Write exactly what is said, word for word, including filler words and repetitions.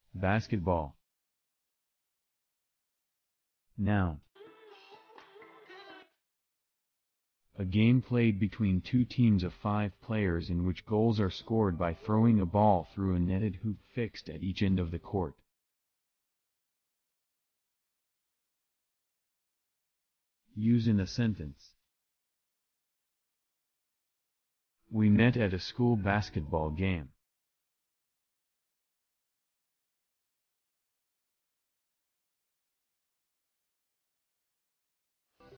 Basketball. Noun. A game played between two teams of five players in which goals are scored by throwing a ball through a netted hoop fixed at each end of the court. Use in a sentence. We met at a school basketball game.